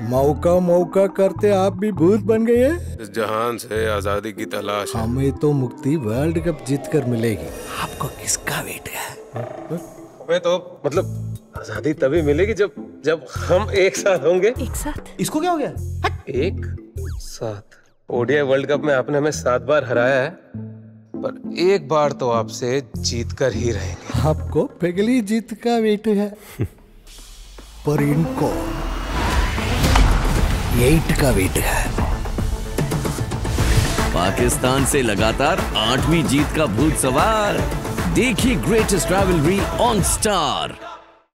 मौका मौका करते आप भी भूत बन गए हैं। इस जहान से आजादी की तलाश है। हमें तो मुक्ति वर्ल्ड कप जीतकर मिलेगी। आपको किसका वेट है? हमें तो मतलब आजादी तभी मिलेगी जब हम एक साथ होंगे। एक साथ? इसको क्या हो गया? एक साथ। ओडीआई वर्ल्ड कप में आपने हमें 7 बार हराया है, पर एक बार तो आपसे जीत कर ही रहेंगे। आपको पहली जीत का वेट है, पर इनको 8 का वेट है। पाकिस्तान से लगातार 8वीं जीत का भूत सवार। देखिए ग्रेटेस्ट राइवलरी ऑन स्टार।